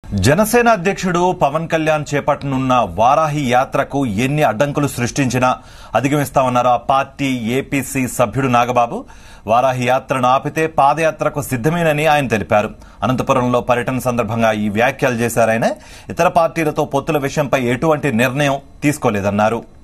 జనసేన అధ్యక్షుడు పవన్ కళ్యాణ్ చేపట్టనున్న వారాహి యాత్రకు ఎన్ని అడ్డంకులు సృష్టించినా అధిగమిస్తామన్నారు ఆ పార్టీ ఏపీసీ సభ్యుడు నాగబాబు. వారాహి యాత్రను ఆపితే పాదయాత్రకు సిద్దమేనని ఆయన తెలిపారు. అనంతపురంలో పర్యటన సందర్భంగా ఈ వ్యాఖ్యలు చేశారాయన. ఇతర పార్టీలతో పొత్తుల విషయంపై ఎటువంటి నిర్ణయం తీసుకోలేదన్నారు.